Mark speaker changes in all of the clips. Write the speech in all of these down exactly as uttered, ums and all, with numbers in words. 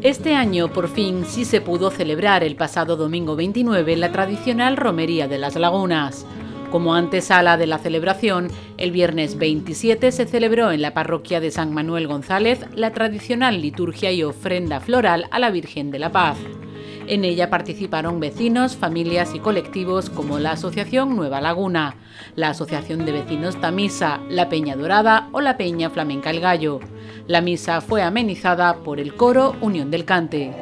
Speaker 1: Este año, por fin, sí se pudo celebrar el pasado domingo veintinueve la tradicional Romería de las Lagunas. Como antesala de la celebración, el viernes veintisiete se celebró en la parroquia de San Manuel González la tradicional liturgia y ofrenda floral a la Virgen de la Paz. En ella participaron vecinos, familias y colectivos como la Asociación Nueva Laguna, la Asociación de Vecinos Tamisa, la Peña Dorada o la Peña Flamenca El Gallo. La misa fue amenizada por el coro Unión del Cante.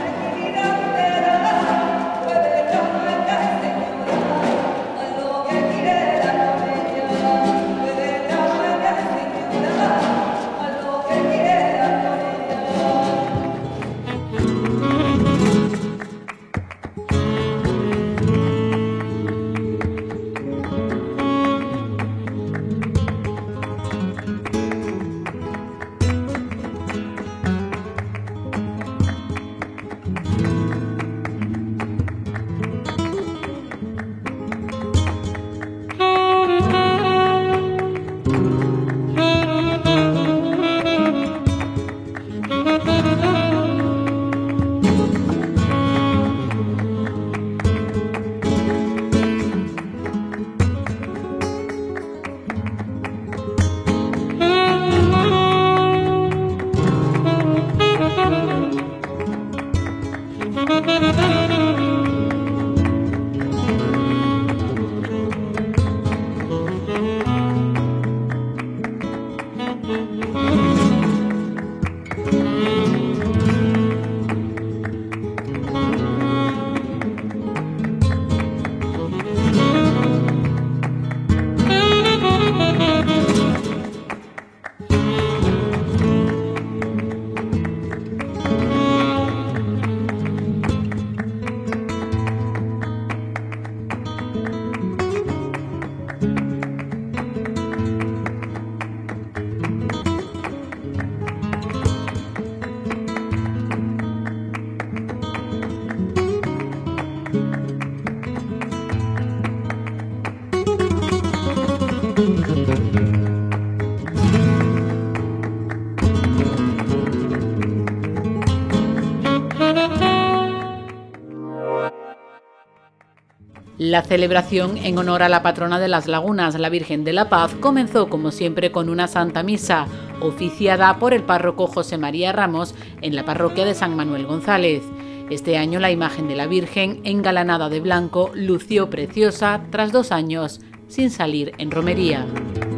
Speaker 1: La celebración en honor a la patrona de las Lagunas, la Virgen de la Paz, comenzó como siempre con una Santa Misa, oficiada por el párroco José María Ramos en la parroquia de San Manuel González. Este año la imagen de la Virgen, engalanada de blanco, lució preciosa tras dos años sin salir en romería.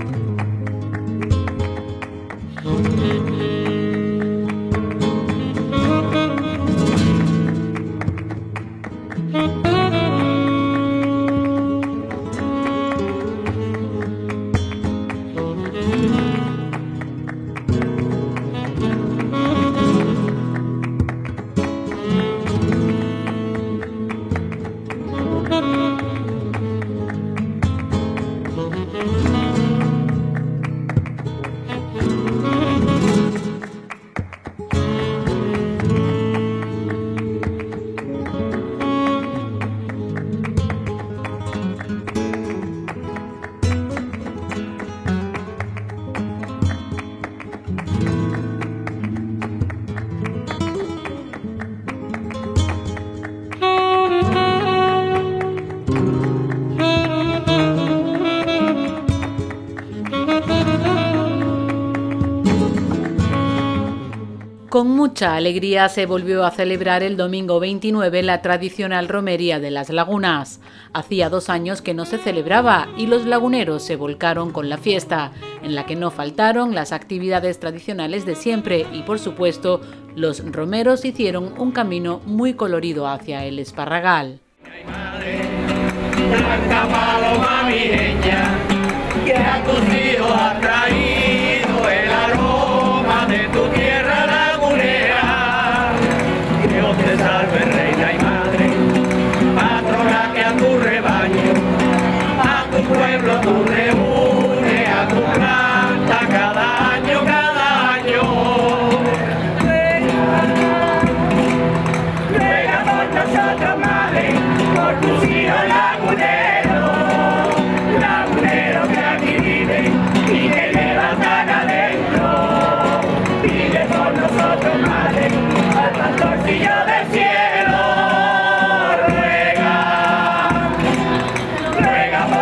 Speaker 1: Con mucha alegría se volvió a celebrar el domingo veintinueve la tradicional Romería de las Lagunas. Hacía dos años que no se celebraba y los laguneros se volcaron con la fiesta, en la que no faltaron las actividades tradicionales de siempre y, por supuesto, los romeros hicieron un camino muy colorido hacia el Esparragal.
Speaker 2: Pueblo tú reúne a tu planta cada año, cada año. Ruega por nosotros, madre, por tus hijos laguneros, laguneros que aquí viven y que levantan adentro. Pide por nosotros, madre, al pastor.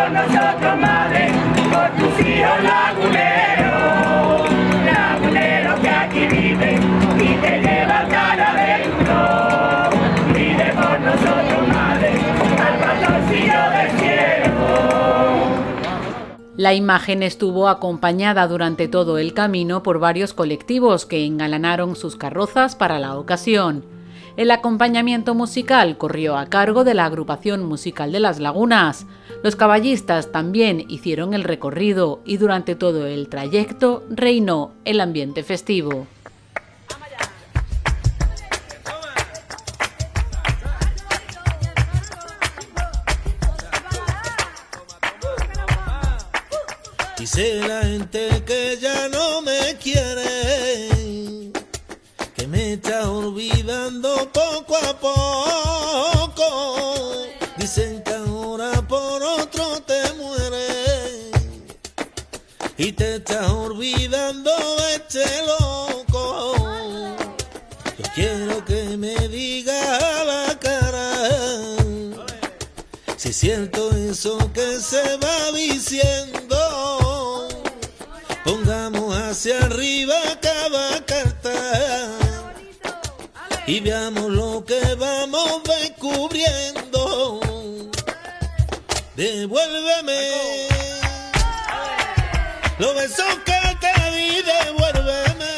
Speaker 2: por nosotros, madre, por tus hijos laguneros, laguneros que aquí viven y te llevan tan adentro. Pide por nosotros, madre, al patrocinio del cielo.
Speaker 1: La imagen estuvo acompañada durante todo el camino por varios colectivos que engalanaron sus carrozas para la ocasión. El acompañamiento musical corrió a cargo de la agrupación musical de Las Lagunas. Los caballistas también hicieron el recorrido y durante todo el trayecto reinó el ambiente festivo.
Speaker 3: Dice la gente que ya no me quiere, que me está olvidando poco a poco. Dicen que ahora por otro te mueres y te estás olvidando este loco. Yo quiero que me digas a la cara si es cierto eso que se va diciendo. Pongamos hacia arriba cada carta y veamos lo que vamos descubriendo. Devuélveme los besos que te di, devuélveme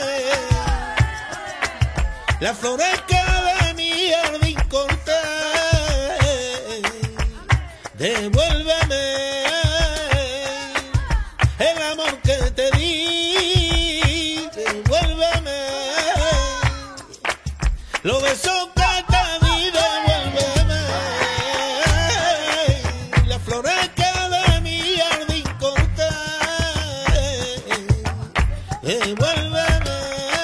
Speaker 3: las flores que de mi jardín corté. Devuélveme el amor que te di, devuélveme los besos que te di, devuélveme las flores que de mi jardín corté. Devuélveme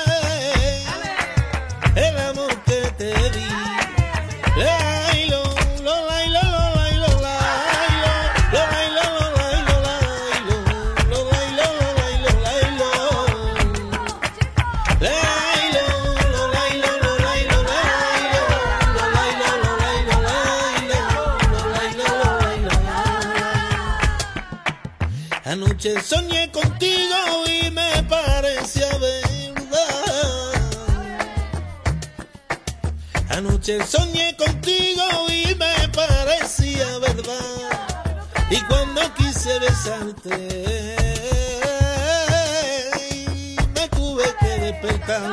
Speaker 3: el amor que te di. Lailo, lo lailo, lo lailo, lailo, lo lailo, lo lailo, lailo, lo lailo, lo lailo, lailo, lailo, lo lailo, lo lailo, lailo, lo lailo, lo lailo, lailo, lo lailo, lo lailo, lailo. Anoche soñé contigo y me parecía verdad. Anoche soñé contigo y me parecía verdad. Y cuando quise besarte, me tuve que despertar.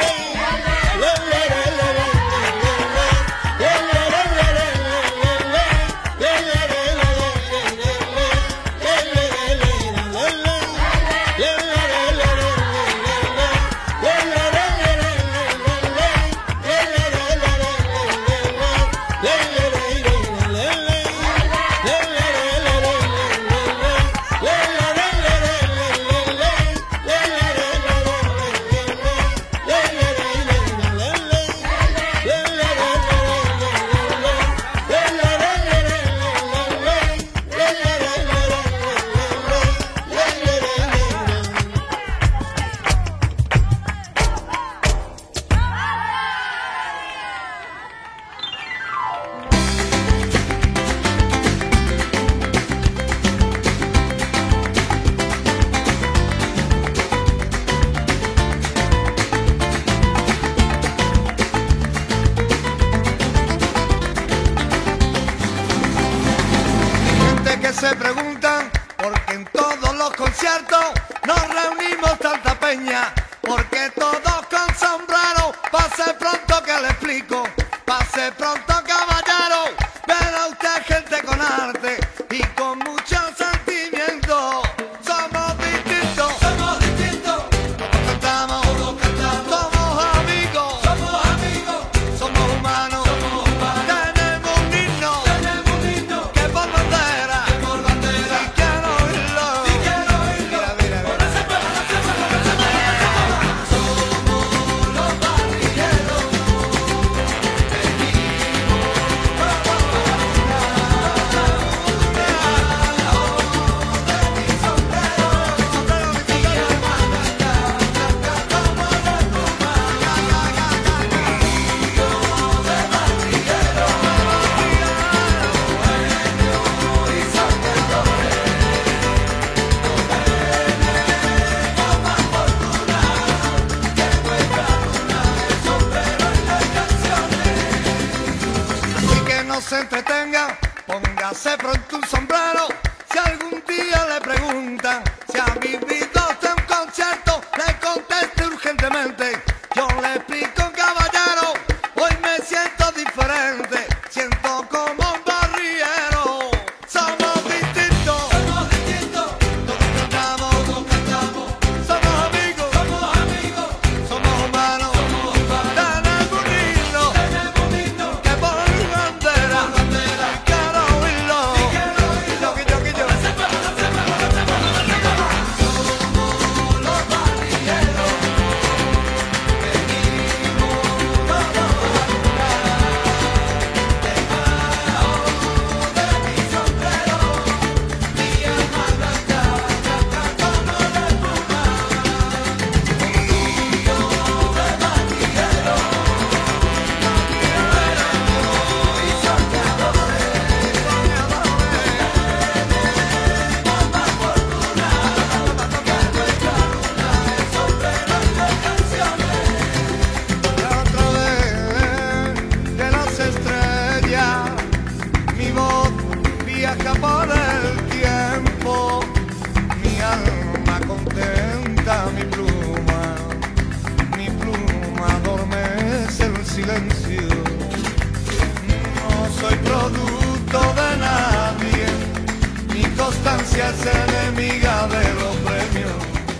Speaker 4: Se preguntan por qué en todos los conciertos nos reunimos tanta peña, porque todos con sombrero. Pase pronto que le explico, pase pronto caballero, verá usted gente con arte y con mucho sentimiento. Somos distintos, somos distintos, todos cantamos, todos cantamos, somos amigos, somos amigos, somos humanos, somos humanos. Tenemos un himno, tenemos un himno que por bandera. constancia es enemiga de los premios.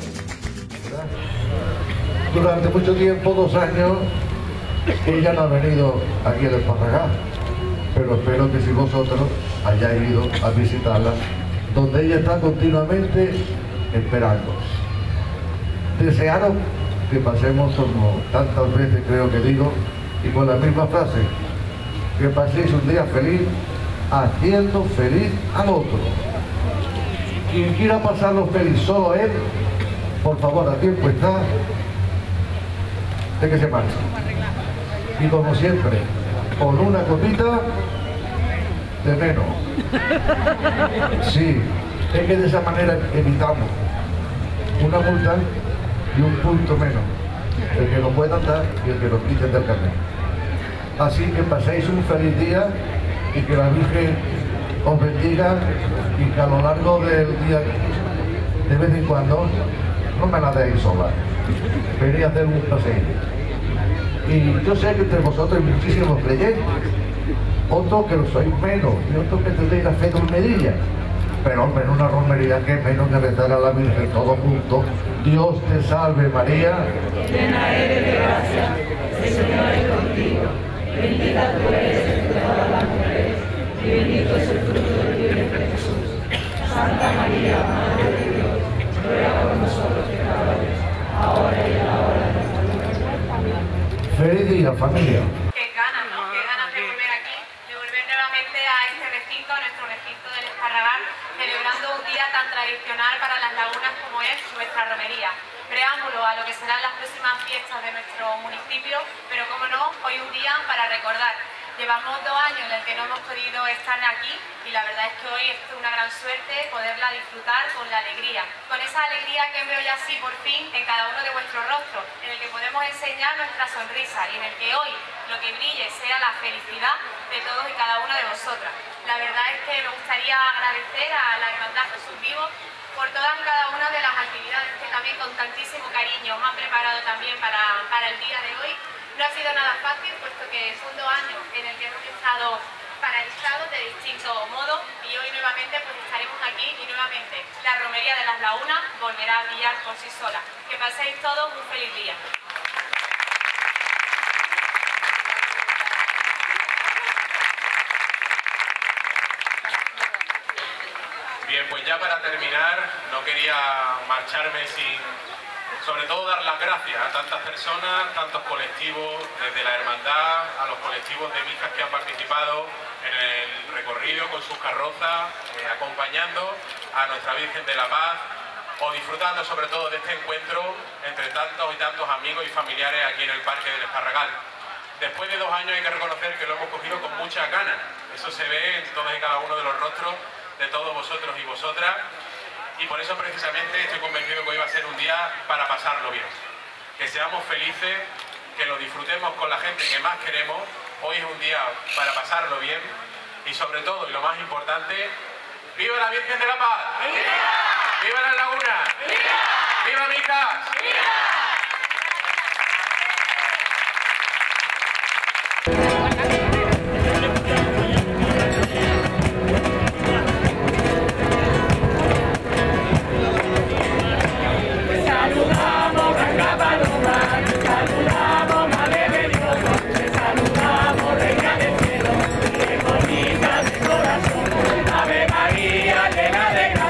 Speaker 5: Durante mucho tiempo, dos años, ella no ha venido aquí al Esparragal, pero espero que si vosotros hayáis ido a visitarla, donde ella está continuamente esperando. Desearos que pasemos, como tantas veces creo que digo, y con la misma frase, que paséis un día feliz haciendo feliz al otro. Quien quiera pasarlo feliz solo él, por favor, a tiempo está de que se marche. Y como siempre, con una copita de menos. Sí, es que de esa manera evitamos una multa y un punto menos, el que nos puedan dar y el que nos quiten del camino. Así que paséis un feliz día y que la Virgen os bendiga y que a lo largo del día, de vez en cuando, no me la deis sola. Venid a hacer un paseo. Y yo sé que entre vosotros hay muchísimos creyentes, otros que lo sois menos y otros que tenéis la fe de hormerilla. Pero hombre, en una romería que menos que rezar a la Virgen todos juntos. Dios te salve María,
Speaker 2: llena eres de gracia, el Señor es contigo, bendita tú eres entre todas las mujeres, y bendito es el fruto de tu vientre Jesús. Santa María, Madre de Dios, ruega por nosotros pecadores, ahora y a la hora de nuestra muerte. Amén.
Speaker 5: feliz día familia.
Speaker 6: Qué ganas, ¿no? Qué ganas de volver aquí, de volver nuevamente a este recinto, a nuestro recinto del Esparragal, celebrando un día tan tradicional para las lagunas como es nuestra romería. Preámbulo a lo que serán las próximas fiestas de nuestro municipio, pero como no, hoy un día para recordar. Llevamos dos años en el que no hemos podido estar aquí y la verdad es que hoy es una gran suerte poderla disfrutar con la alegría, con esa alegría que veo ya así por fin en cada uno de vuestros rostros, en el que podemos enseñar nuestra sonrisa y en el que hoy lo que brille sea la felicidad de todos y cada una de vosotras. La verdad es que me gustaría agradecer a la Hermandad Jesús Vivo por todas y cada una de las actividades que también con tantísimo cariño me han preparado también para, para el día de hoy. No ha sido nada fácil, puesto que son dos años en el que hemos estado paralizados de distintos modos y hoy nuevamente pues estaremos aquí y nuevamente la romería de las lagunas volverá a brillar por sí sola. Que paséis todos un feliz día.
Speaker 7: Bien, pues ya para terminar, no quería marcharme sin, sobre todo, dar las gracias a tantas personas, tantos colectivos, desde la hermandad, a los colectivos de mijas que han participado en el recorrido con sus carrozas, eh, acompañando a nuestra Virgen de la Paz, o disfrutando sobre todo de este encuentro entre tantos y tantos amigos y familiares aquí en el Parque del Esparragal. Después de dos años hay que reconocer que lo hemos cogido con muchas ganas, eso se ve en todos y cada uno de los rostros de todos vosotros y vosotras, y por eso precisamente estoy convencido que hoy va a ser un día para pasarlo bien, que seamos felices, que lo disfrutemos con la gente que más queremos. Hoy es un día para pasarlo bien y sobre todo, y lo más importante, ¡viva la Virgen de la Paz! ¡Viva! ¡Viva las lagunas! ¡Viva! ¡Viva Mijas! ¡Viva!
Speaker 2: Ave María, llena de gracia.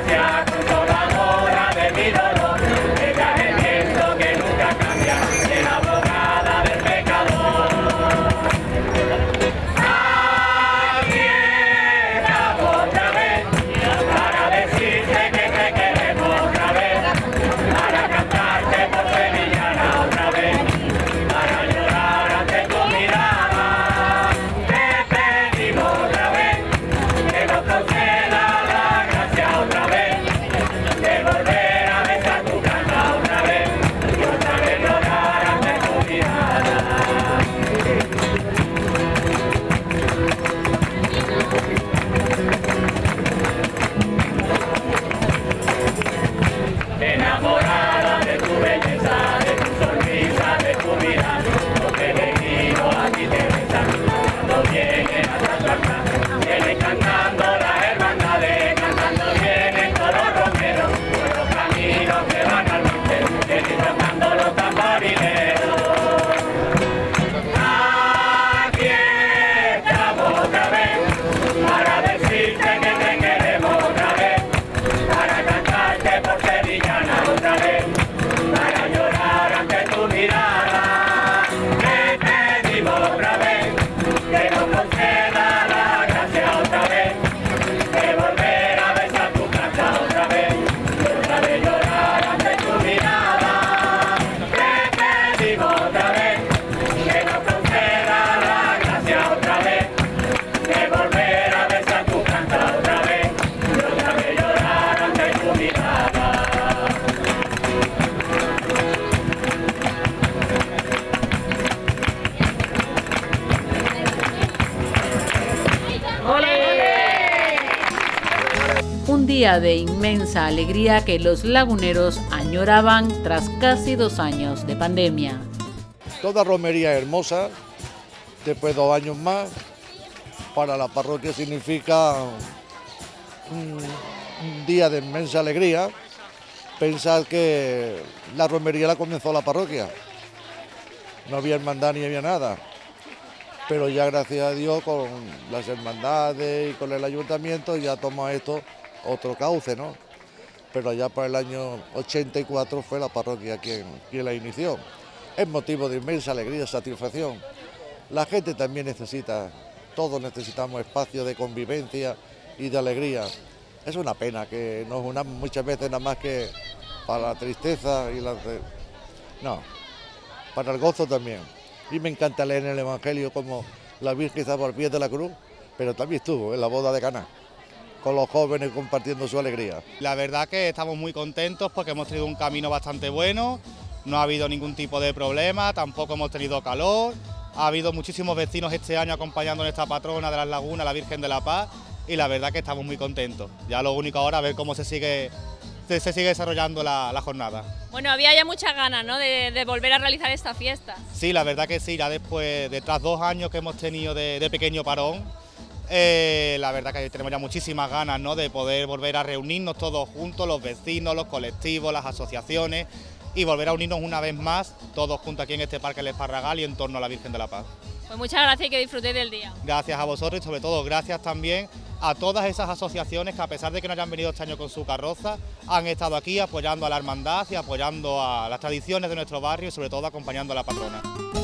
Speaker 1: día de inmensa alegría que los laguneros añoraban tras casi dos años de pandemia.
Speaker 5: Toda romería hermosa, después de dos años más, para la parroquia significa un, un día de inmensa alegría. Pensar que la romería la comenzó la parroquia, no había hermandad ni había nada, pero ya gracias a Dios con las hermandades y con el ayuntamiento ya toma esto otro cauce, ¿no? Pero allá para el año ochenta y cuatro fue la parroquia quien, quien la inició. Es motivo de inmensa alegría y satisfacción. La gente también necesita, todos necesitamos espacio de convivencia y de alegría. Es una pena que nos unamos muchas veces nada más que para la tristeza y la... No, para el gozo también. Y me encanta leer en el Evangelio como la Virgen estaba al pie de la cruz, pero también estuvo en la boda de Caná, con los jóvenes compartiendo su alegría.
Speaker 8: La verdad que estamos muy contentos porque hemos tenido un camino bastante bueno, no ha habido ningún tipo de problema, tampoco hemos tenido calor, ha habido muchísimos vecinos este año acompañando a nuestra patrona de las Lagunas, la Virgen de la Paz, y la verdad que estamos muy contentos. Ya lo único ahora es ver cómo se sigue, se, se sigue desarrollando la, la jornada.
Speaker 9: Bueno, había ya muchas ganas, ¿no?, de, de volver a realizar esta fiesta.
Speaker 8: Sí, la verdad que sí, ya después de tras dos años que hemos tenido de, de pequeño parón, eh, la verdad que tenemos ya muchísimas ganas, ¿no?, de poder volver a reunirnos todos juntos, los vecinos, los colectivos, las asociaciones, y volver a unirnos una vez más, todos juntos aquí en este Parque El Esparragal y en torno a la Virgen de la Paz.
Speaker 9: Pues muchas gracias y que disfrutéis del día.
Speaker 8: Gracias a vosotros y sobre todo gracias también a todas esas asociaciones que, a pesar de que no hayan venido este año con su carroza, han estado aquí apoyando a la hermandad y apoyando a las tradiciones de nuestro barrio y sobre todo acompañando a la patrona.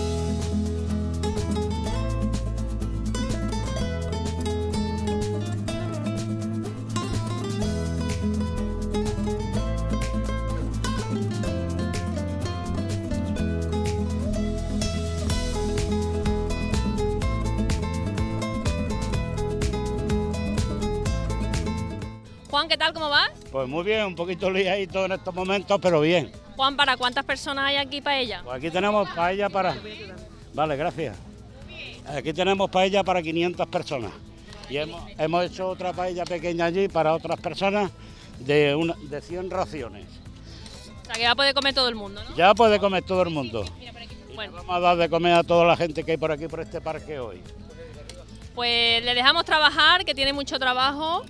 Speaker 9: Juan, ¿qué tal? ¿Cómo vas?
Speaker 10: Pues muy bien, un poquito liadito en estos momentos, pero bien.
Speaker 9: Juan, ¿para cuántas personas hay aquí paella?
Speaker 10: Pues aquí tenemos paella para... Vale, gracias. Aquí tenemos paella para quinientas personas. Y hemos, hemos hecho otra paella pequeña allí para otras personas de, una, de cien raciones.
Speaker 9: O sea, que ya puede comer todo el mundo, ¿no?
Speaker 10: Ya puede comer todo el mundo.
Speaker 9: Bueno.
Speaker 10: Vamos a dar de comer a toda la gente que hay por aquí, por este parque hoy.
Speaker 9: Pues le dejamos trabajar, que tiene mucho trabajo.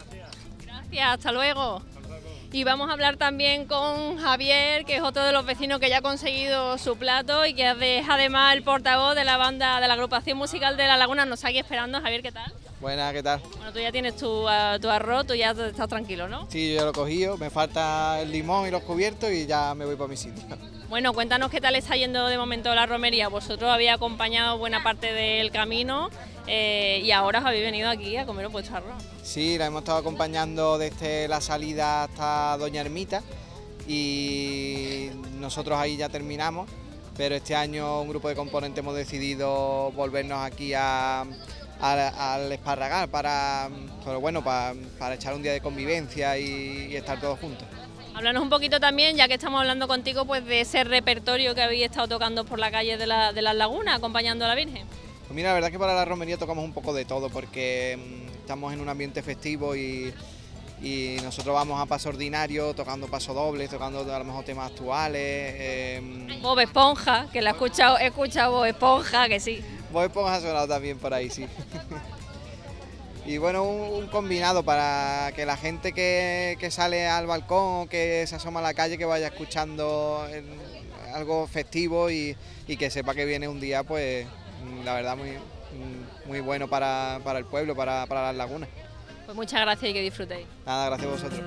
Speaker 9: Hasta luego. Y vamos a hablar también con Javier, que es otro de los vecinos que ya ha conseguido su plato y que es además el portavoz de la banda, de la agrupación musical de La Laguna. Nos está aquí esperando. Javier, ¿qué tal?
Speaker 11: Buenas, ¿qué tal?
Speaker 9: Bueno, tú ya tienes tu, uh, tu arroz, tú ya estás tranquilo, ¿no?
Speaker 11: Sí, yo ya lo he cogido, me falta el limón y los cubiertos y ya me voy para mi sitio.
Speaker 9: Bueno, cuéntanos qué tal está yendo de momento la romería. Vosotros habéis acompañado buena parte del camino eh, y ahora os habéis venido aquí a comer vuestro arroz.
Speaker 11: Sí, la hemos estado acompañando desde la salida hasta Doña Ermita y nosotros ahí ya terminamos, pero este año un grupo de componentes hemos decidido volvernos aquí a, a, al Esparragal para, pero bueno, para, para echar un día de convivencia y, y estar todos juntos.
Speaker 9: Háblanos un poquito también, ya que estamos hablando contigo, pues de ese repertorio que habéis estado tocando por la calle de, la, de las Lagunas, acompañando a la Virgen.
Speaker 11: Pues mira, la verdad es que para la romería tocamos un poco de todo, porque mmm, estamos en un ambiente festivo y, y nosotros vamos a paso ordinario, tocando paso doble, tocando a lo mejor temas actuales. Eh,
Speaker 9: Bob Esponja, que la he escuchado, he escuchado Bob Esponja, que sí.
Speaker 11: Bob Esponja ha sonado también por ahí, sí. Y bueno, un, un combinado para que la gente que, que sale al balcón o que se asoma a la calle, que vaya escuchando el, algo festivo y, y que sepa que viene un día, pues la verdad, muy, muy bueno para, para el pueblo, para, para las lagunas.
Speaker 9: Pues muchas gracias y que disfrutéis.
Speaker 11: Nada, gracias a vosotros.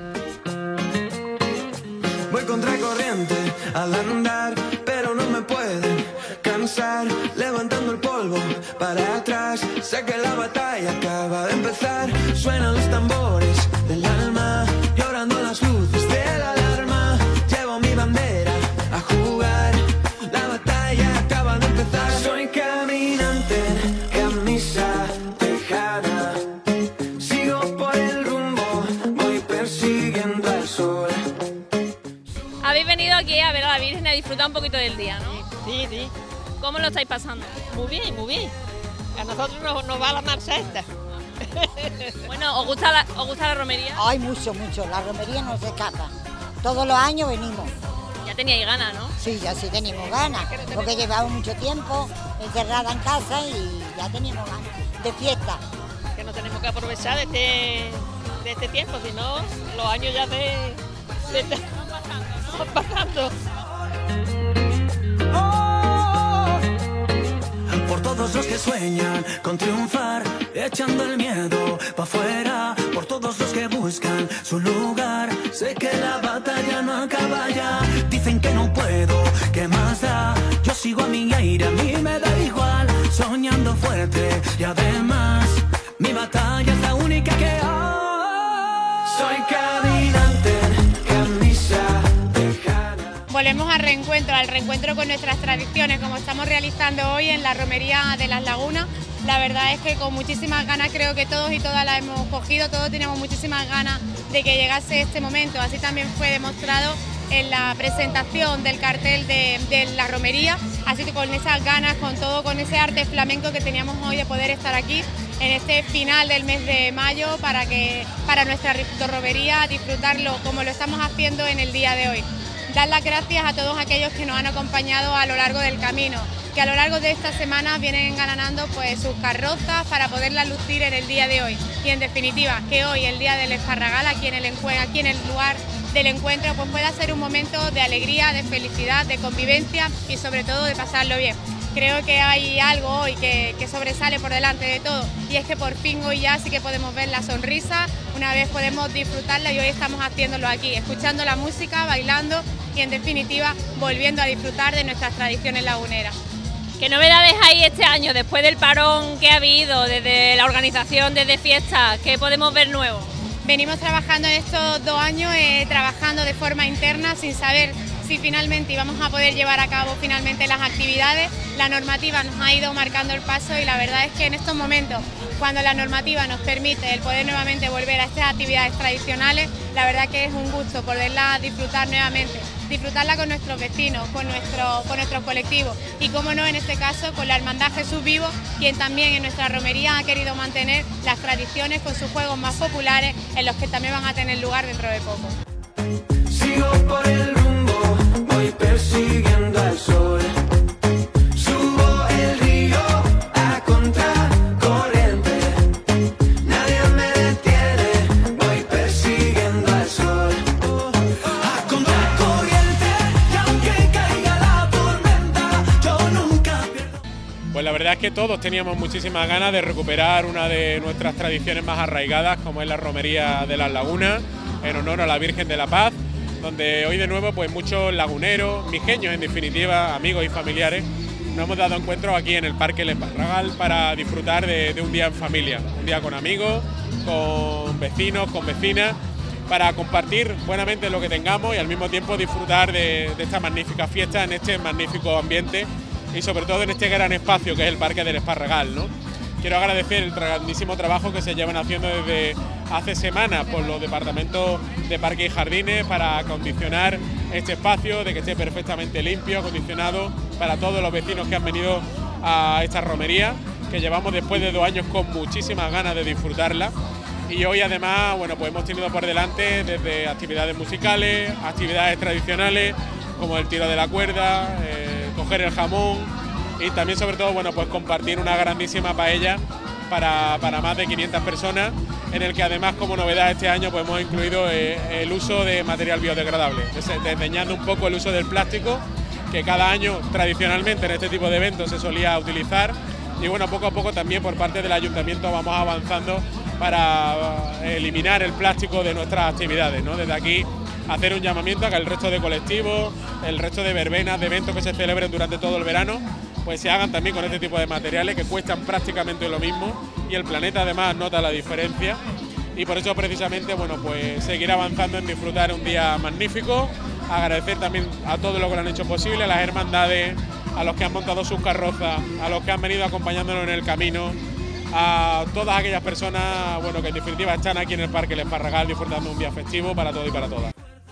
Speaker 12: Voy contracorriente al andar, pero no me pueden cansar, levantando el polvo para atrás. Sé que la batalla acaba de empezar, suenan los tambores del alma, llorando las luces de la alarma. Llevo mi bandera a jugar, la batalla acaba de empezar. Soy caminante, camisa tejana, sigo por el rumbo, voy persiguiendo al sol.
Speaker 9: Habéis venido aquí a ver a la Virgen y a disfrutar un poquito del día, ¿no?
Speaker 13: Sí, sí.
Speaker 9: ¿Cómo lo estáis pasando?
Speaker 13: Muy bien, muy bien. A nosotros nos, nos va la marcha esta.
Speaker 9: Bueno, ¿os gusta la, os gusta la romería?
Speaker 13: Ay, mucho, mucho. La romería no se escapa. Todos los años venimos.
Speaker 9: Ya teníais ganas, ¿no?
Speaker 13: Sí, ya sí teníamos ganas, porque llevamos mucho tiempo encerrada en casa y ya teníamos ganas de fiesta.
Speaker 9: Que no tenemos que aprovechar de este, de este tiempo, si no, los años ya de... de, de van pasando.
Speaker 12: Por todos los que sueñan con triunfar, echando el miedo pa' afuera. Por todos los que buscan su lugar, sé que la batalla no acaba ya. Dicen que no puedo, ¿qué más da? Yo sigo a mi aire, a mí me da igual. Soñando fuerte y además mi batalla es la única que hay. Soy caminante, camisa.
Speaker 6: Volvemos al reencuentro, al reencuentro con nuestras tradiciones, como estamos realizando hoy en la romería de las Lagunas. La verdad es que con muchísimas ganas, creo que todos y todas la hemos cogido, todos teníamos muchísimas ganas de que llegase este momento. Así también fue demostrado en la presentación del cartel de, de la romería, así que con esas ganas, con todo, con ese arte flamenco que teníamos hoy de poder estar aquí en este final del mes de mayo para, que, para nuestra romería, disfrutarlo como lo estamos haciendo en el día de hoy. Dar las gracias a todos aquellos que nos han acompañado a lo largo del camino, que a lo largo de estas semanas vienen engalanando pues, sus carrozas para poderlas lucir en el día de hoy. Y en definitiva, que hoy, el día del Esparragal, aquí en el, aquí en el lugar del encuentro, pues pueda ser un momento de alegría, de felicidad, de convivencia y sobre todo de pasarlo bien. Creo que hay algo hoy que, que sobresale por delante de todo y es que por fin hoy ya sí que podemos ver la sonrisa, una vez podemos disfrutarla y hoy estamos haciéndolo aquí, escuchando la música, bailando y en definitiva volviendo a disfrutar de nuestras tradiciones laguneras.
Speaker 9: ¿Qué novedades hay este año después del parón que ha habido desde la organización, desde fiestas? ¿Qué podemos ver nuevo?
Speaker 6: Venimos trabajando en estos dos años, eh, trabajando de forma interna sin saber si finalmente íbamos a poder llevar a cabo finalmente las actividades. La normativa nos ha ido marcando el paso y la verdad es que en estos momentos, cuando la normativa nos permite el poder nuevamente volver a estas actividades tradicionales, la verdad que es un gusto poderla disfrutar nuevamente, disfrutarla con nuestros vecinos, con, nuestro, con nuestros colectivos y, como no, en este caso, con la Hermandad Jesús Vivo, quien también en nuestra romería ha querido mantener las tradiciones con sus juegos más populares, en los que también van a tener lugar dentro de poco.
Speaker 12: Sigo por el rumbo, voy persiguiendo al sol. Subo el río a contracorriente. Nadie me detiene, voy persiguiendo al sol. A contracorriente, y aunque caiga la tormenta, yo nunca pierdo.
Speaker 7: Pues la verdad es que todos teníamos muchísimas ganas de recuperar una de nuestras tradiciones más arraigadas, como es la romería de las Lagunas, en honor a la Virgen de la Paz, donde hoy de nuevo pues muchos laguneros, mijeños en definitiva, amigos y familiares, nos hemos dado encuentros aquí en el Parque El Esparragal para disfrutar de, de un día en familia, un día con amigos, con vecinos, con vecinas, para compartir buenamente lo que tengamos y al mismo tiempo disfrutar de, de esta magnífica fiesta en este magnífico ambiente y sobre todo en este gran espacio que es el Parque del Esparragal, ¿no? Quiero agradecer el grandísimo trabajo que se llevan haciendo desde hace semanas por los departamentos de Parques y Jardines para acondicionar este espacio, de que esté perfectamente limpio, acondicionado para todos los vecinos que han venido a esta romería, que llevamos después de dos años con muchísimas ganas de disfrutarla. Y hoy además, bueno, pues hemos tenido por delante desde actividades musicales, actividades tradicionales como el tiro de la cuerda, eh, coger el jamón y también sobre todo, bueno, pues compartir una grandísima paella para, para más de quinientas personas, en el que además como novedad este año pues hemos incluido eh, el uso de material biodegradable, desdeñando un poco el uso del plástico que cada año tradicionalmente en este tipo de eventos se solía utilizar y bueno, poco a poco también por parte del ayuntamiento vamos avanzando para eliminar el plástico de nuestras actividades, ¿no? Desde aquí hacer un llamamiento a que el resto de colectivos, el resto de verbenas, de eventos que se celebren durante todo el verano, pues se hagan también con este tipo de materiales que cuestan prácticamente lo mismo y el planeta además nota la diferencia y por eso precisamente, bueno, pues seguir avanzando en disfrutar un día magnífico, agradecer también a todos los que lo han hecho posible, a las hermandades, a los que han montado sus carrozas, a los que han venido acompañándonos en el camino, a todas aquellas personas, bueno, que en definitiva están aquí en el Parque El Esparragal disfrutando un día festivo para todos y para todas.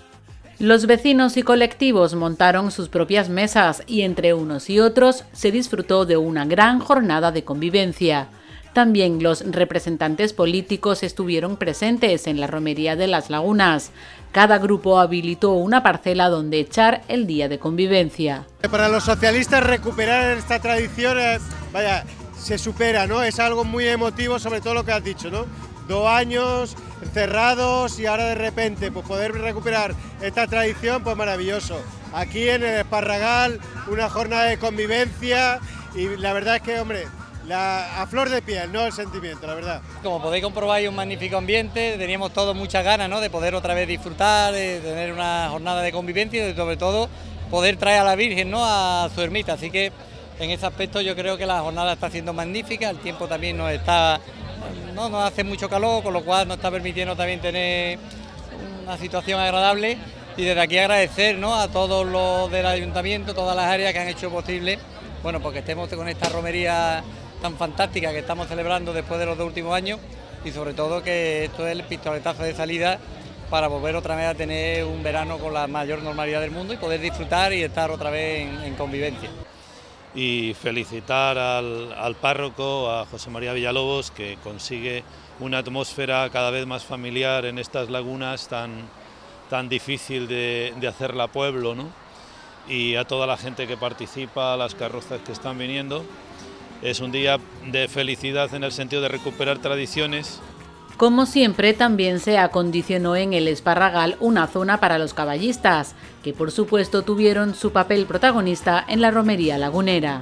Speaker 1: Los vecinos y colectivos montaron sus propias mesas y entre unos y otros se disfrutó de una gran jornada de convivencia. También los representantes políticos estuvieron presentes en la romería de Las Lagunas. Cada grupo habilitó una parcela donde echar el día de convivencia.
Speaker 14: Para los socialistas recuperar esta tradición, eh, vaya, se supera, ¿no? Es algo muy emotivo, sobre todo lo que has dicho, ¿no? Dos años encerrados y ahora de repente pues poder recuperar esta tradición, pues maravilloso. Aquí en el Esparragal, una jornada de convivencia y la verdad es que, hombre, la, a flor de piel, ¿no? El sentimiento, la verdad.
Speaker 15: Como podéis comprobar, hay un magnífico ambiente, teníamos todos muchas ganas, ¿no?, de poder otra vez disfrutar, de tener una jornada de convivencia y sobre todo poder traer a la Virgen, ¿no?, a su ermita, así que en ese aspecto yo creo que la jornada está siendo magnífica, el tiempo también nos está, no nos hace mucho calor, con lo cual nos está permitiendo también tener una situación agradable y desde aquí agradecer, ¿no?, a todos los del ayuntamiento, todas las áreas que han hecho posible, bueno, porque estemos con esta romería tan fantástica que estamos celebrando después de los dos últimos años y sobre todo que esto es el pistoletazo de salida para volver otra vez a tener un verano con la mayor normalidad del mundo y poder disfrutar y estar otra vez en, en convivencia.
Speaker 16: Y felicitar al, al párroco, a José María Villalobos, que consigue una atmósfera cada vez más familiar en estas lagunas tan, tan difícil de, de hacerla pueblo, ¿no? Y a toda la gente que participa, a las carrozas que están viniendo. Es un día de felicidad en el sentido de recuperar tradiciones.
Speaker 1: Como siempre, también se acondicionó en el Esparragal una zona para los caballistas, que por supuesto tuvieron su papel protagonista en la romería lagunera.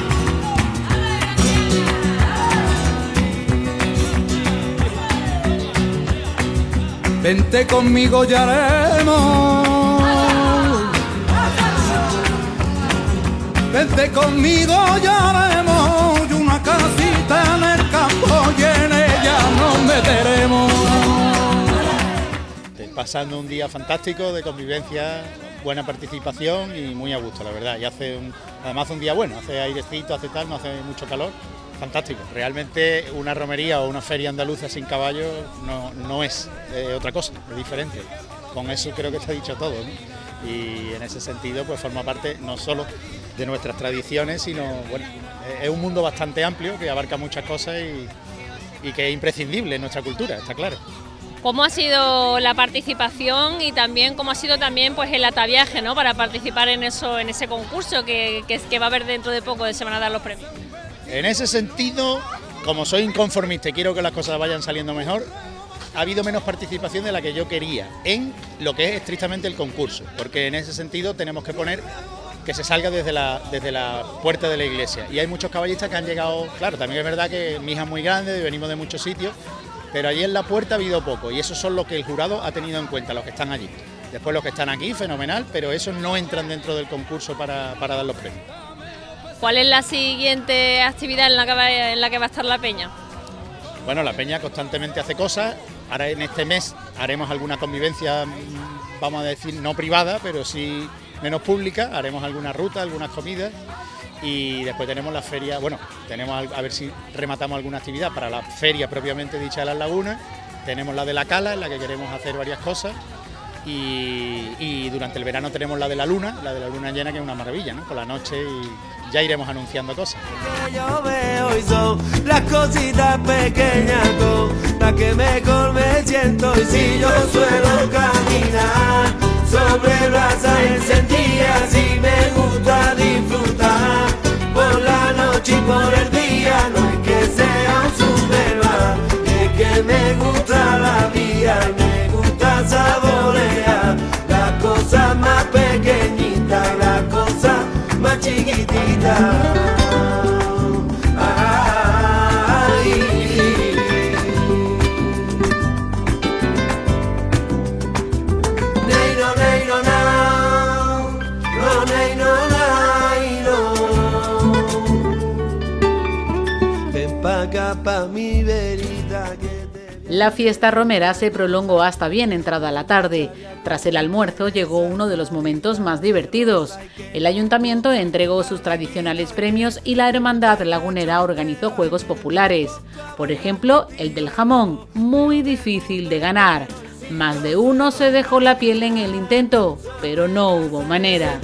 Speaker 17: Vente conmigo, ya haremos. Vente conmigo, ya haremos una casita en el campo y en ella nos meteremos.
Speaker 18: Pasando un día fantástico de convivencia, buena participación y muy a gusto, la verdad. Y hace un, además hace un día bueno, hace airecito, hace tal, no hace mucho calor. Fantástico. Realmente una romería o una feria andaluza sin caballos no, no es eh, otra cosa, es diferente. Con eso creo que está dicho todo, ¿no? Y en ese sentido pues forma parte no solo de nuestras tradiciones, sino bueno, es un mundo bastante amplio que abarca muchas cosas y, y que es imprescindible en nuestra cultura, está claro.
Speaker 9: ¿Cómo ha sido la participación y también cómo ha sido también pues el ataviaje, ¿no?, para participar en eso, en ese concurso que, que, que va a haber dentro de poco, de se van a dar los premios?
Speaker 18: En ese sentido, como soy inconformista y quiero que las cosas vayan saliendo mejor, ha habido menos participación de la que yo quería en lo que es estrictamente el concurso, porque en ese sentido tenemos que poner que se salga desde la, desde la puerta de la iglesia. Y hay muchos caballistas que han llegado, claro, también es verdad que mi hija es muy grande, venimos de muchos sitios, pero allí en la puerta ha habido poco y esos son los que el jurado ha tenido en cuenta, los que están allí. Después los que están aquí, fenomenal, pero esos no entran dentro del concurso para, para dar los premios.
Speaker 9: ¿Cuál es la siguiente actividad en la, que va, en la que va a estar la peña?
Speaker 18: Bueno, la peña constantemente hace cosas, ahora en este mes haremos alguna convivencia, vamos a decir, no privada, pero sí menos pública, haremos alguna ruta, algunas comidas y después tenemos la feria, bueno, tenemos a ver si rematamos alguna actividad para la feria propiamente dicha de Las Lagunas, tenemos la de la Cala en la que queremos hacer varias cosas y, y durante el verano tenemos la de la luna, la de la luna llena que es una maravilla, ¿no? Por la noche y ya iremos anunciando cosas.
Speaker 12: Yo veo y son las cositas pequeñas con las que mejor me siento y si yo suelo caminar sobre brasas encendidas y me gusta disfrutar por la noche y por el día, no es que sea un superman, es que me gusta la vida y me gusta saborear las cosas más pequeñitas, las cosas más chiquititas.
Speaker 1: La fiesta romera se prolongó hasta bien entrada la tarde. Tras el almuerzo llegó uno de los momentos más divertidos. El ayuntamiento entregó sus tradicionales premios y la Hermandad Lagunera organizó juegos populares. Por ejemplo, el del jamón, muy difícil de ganar. Más de uno se dejó la piel en el intento, pero no hubo manera.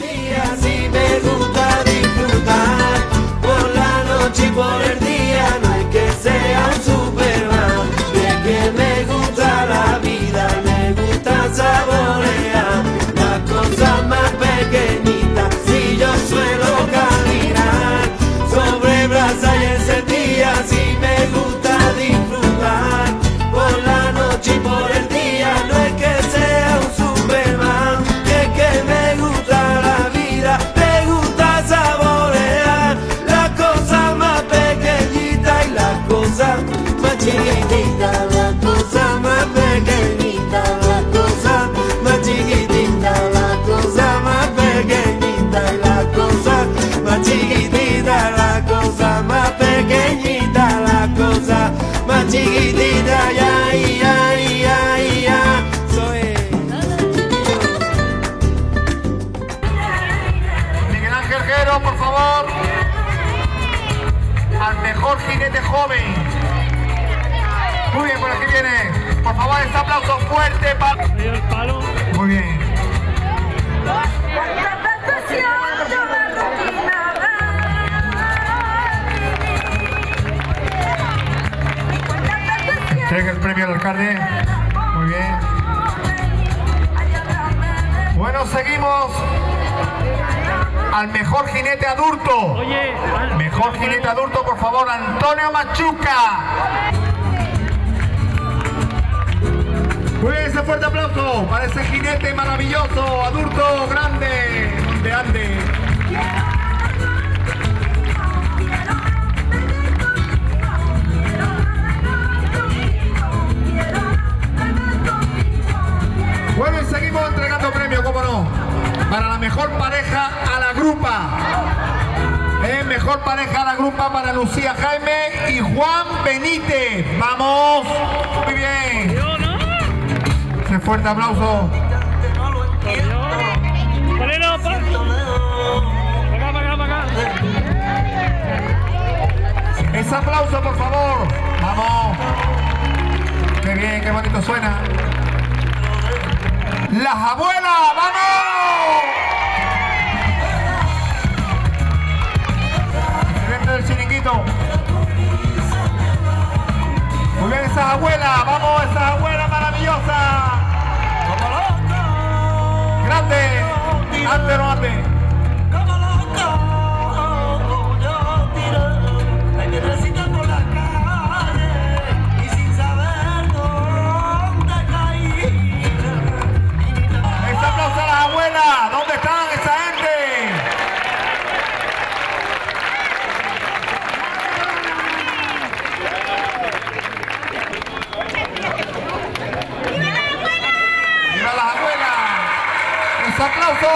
Speaker 12: Por la noche y por el día no hay que sea un Superman, de que me gusta la vida, me gusta saborear las cosas más pequeñitas. Si yo suelo caminar sobre brasa y encendidas, y me gusta disfrutar por la noche y por el día, no es que sea un Superman, es que me gusta la vida, me gusta saborear las cosas más pequeñitas y las cosas más chiquititas, las cosas más pequeñitas, las cosas más chiquititas, las cosas más pequeñitas y las cosas más chiquititas, las cosas más pequeñitas, las cosas más chiquititas, ya, ya, ya, ya, soy.
Speaker 19: Miguel Ángel Jero, por favor, al mejor jinete joven. Muy bien, por aquí viene. Por favor, este aplauso fuerte para... Muy bien. Entrega el premio al alcalde. Muy bien. Bueno, seguimos al mejor jinete adulto. Mejor jinete adulto, por favor, Antonio Machuca. Muy bien, ese fuerte aplauso para ese jinete maravilloso, adulto, grande, donde ande. Bueno, y seguimos entregando premios, cómo no, para la mejor pareja a la grupa. Eh, mejor pareja a la grupa para Lucía Jaime y Juan Benítez. ¡Vamos! Muy bien. Ese fuerte aplauso. Ese aplauso, por favor. Vamos. Qué bien, qué bonito suena. ¡Las abuelas! ¡Vamos! Dentro del chiringuito. Muy bien, esas abuelas. ¡Vamos, esas abuelas maravillosas! ¡Grande! ¡Ande o no ande! ¿Dónde están esa gente? ¡Viva las abuelas! ¡Un aplauso!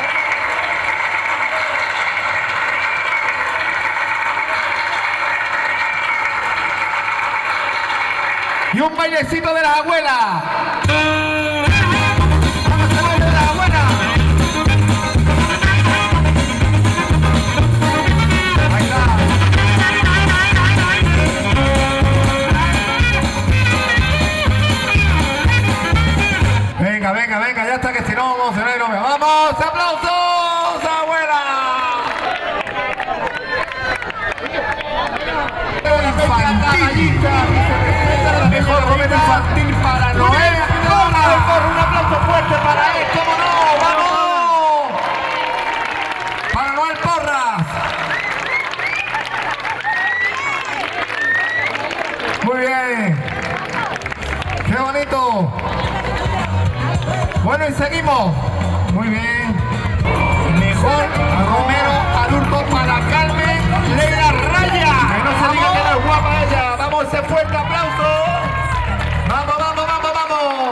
Speaker 19: Y un bailecito de las abuelas. Venga, venga, venga, ya está, que si no vamos a ver, no me vamos. ¡Aplausos, abuela! Infantil, la mejor cometa infantil para Noel Porras. Un aplauso fuerte para él, cómo no, vamos. Para Noel Porras. Muy bien. Qué bonito. Bueno, y seguimos. Muy bien. Mejor Romero adulto para Carmen Leira Raya. Que no se diga que no es guapa ella. Vamos, ese fuerte aplauso. Vamos, vamos, vamos, vamos.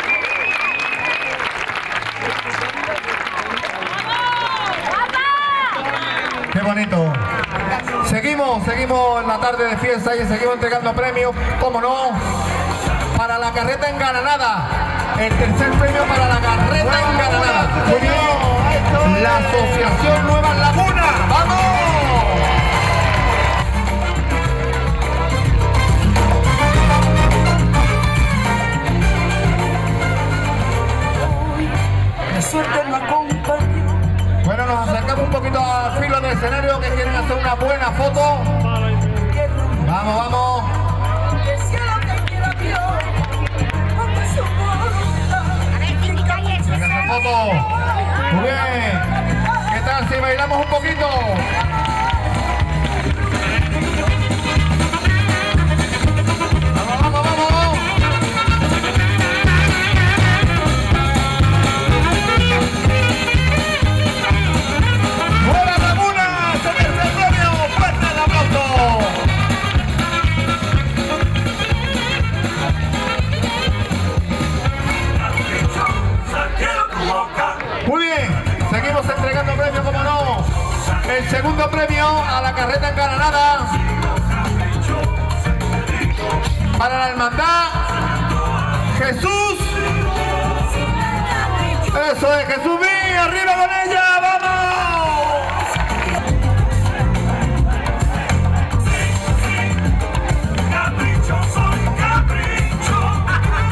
Speaker 19: Qué bonito. Seguimos, seguimos en la tarde de fiesta y seguimos entregando premios, cómo no, para la carreta engalanada. El tercer premio para la carreta engalanada. Muy bien. La Asociación Nuevas Lagunas. ¡Vamos! Bueno, nos acercamos un poquito al filo del escenario, que quieren hacer una buena foto. Vamos, vamos. todos. Muy bien. ¿Qué tal si bailamos un poquito? Vamos, vamos, vamos. ¡Buena Laguna! ¡Se pierde el premio! ¡Fuerte el aplauso! Muy bien, seguimos entregando premios, como no. El segundo premio a la carreta engalanada para la hermandad Jesús. Eso es, Jesús vi, arriba con ella, vamos. Capricho, soy capricho.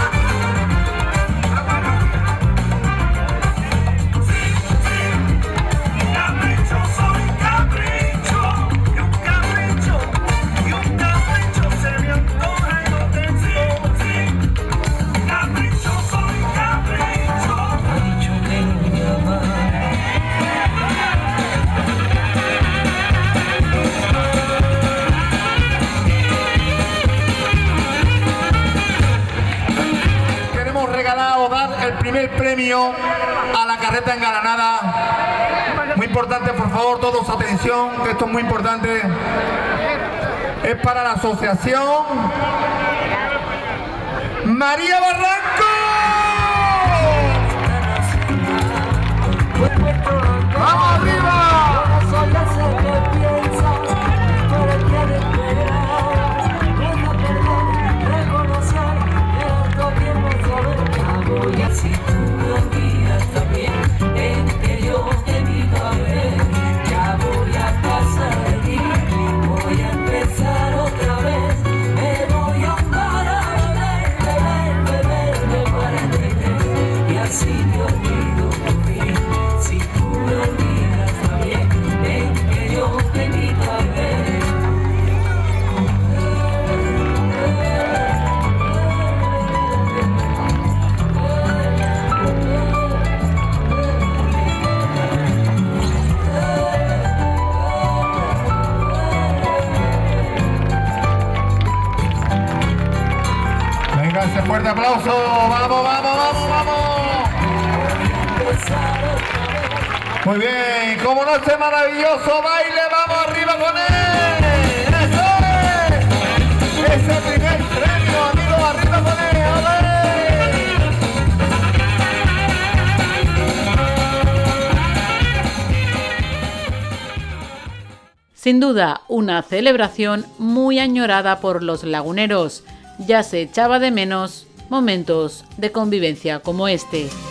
Speaker 19: El primer premio a la carreta engalanada. Muy importante, por favor, todos atención, que esto es muy importante. Es para la asociación María Barranco. ¡Vamos arriba! Si tú me olvidas también, en que yo te invito a ver, ya voy a pasar de ti, voy a empezar otra vez, me voy a andar a beber, beber, beber, para beber, y así me olvido por ti. Si tú me olvidas también, en que yo te invito a ver. Ese fuerte aplauso, vamos, vamos, vamos, vamos. Muy bien, como no, este maravilloso baile, vamos arriba con él. Eso es. Ese primer premio, amigos, arriba con él.
Speaker 1: Sin duda, una celebración muy añorada por los laguneros. Ya se echaba de menos momentos de convivencia como este.